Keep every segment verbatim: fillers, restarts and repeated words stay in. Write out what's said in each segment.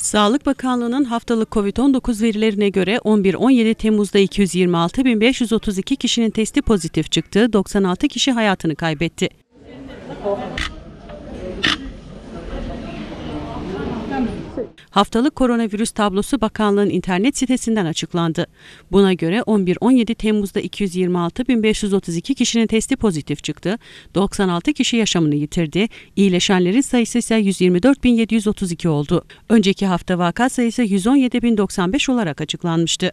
Sağlık Bakanlığı'nın haftalık kovid on dokuz verilerine göre on bir on yedi Temmuz'da iki yüz yirmi altı bin beş yüz otuz iki kişinin testi pozitif çıktı, doksan altı kişi hayatını kaybetti. Haftalık koronavirüs tablosu bakanlığın internet sitesinden açıklandı. Buna göre on bir on yedi Temmuz'da iki yüz yirmi altı bin beş yüz otuz iki kişinin testi pozitif çıktı, doksan altı kişi yaşamını yitirdi, iyileşenlerin sayısı ise yüz yirmi dört bin yedi yüz otuz iki oldu. Önceki hafta vaka sayısı yüz on yedi bin doksan beş olarak açıklanmıştı.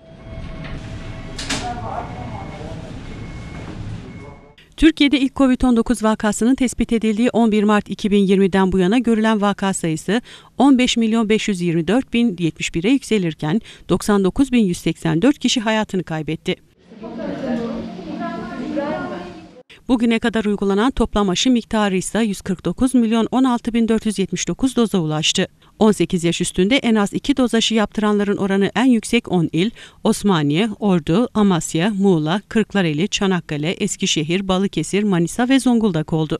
Türkiye'de ilk kovid on dokuz vakasının tespit edildiği on bir Mart iki bin yirmiden bu yana görülen vaka sayısı on beş milyon beş yüz yirmi dört bin yetmiş bire yükselirken doksan dokuz bin yüz seksen dört kişi hayatını kaybetti. Bugüne kadar uygulanan toplam aşı miktarı ise yüz kırk dokuz milyon on altı bin dört yüz yetmiş dokuz doza ulaştı. on sekiz yaş üstünde en az iki doz aşı yaptıranların oranı en yüksek on il, Osmaniye, Ordu, Amasya, Muğla, Kırklareli, Çanakkale, Eskişehir, Balıkesir, Manisa ve Zonguldak oldu.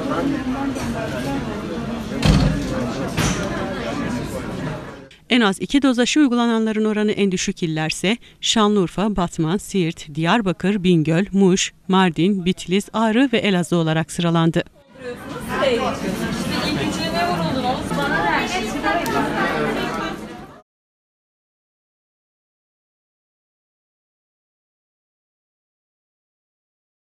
En az iki doz aşı uygulananların oranı en düşük illerse Şanlıurfa, Batman, Siirt, Diyarbakır, Bingöl, Muş, Mardin, Bitlis, Ağrı ve Elazığ olarak sıralandı. İşte ilk üçüne ne vuruldun? Onu bana ver.